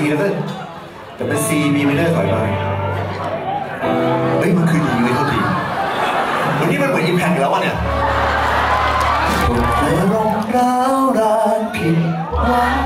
G แล้วก็แต่เป็น C B minor ถอยมาเฮ้ยมันคือ D ไม่เท่า D วันนี้มันเหมือน Impact แล้ววะเนี่ยเธอร้องร้าวรานผิดหวัง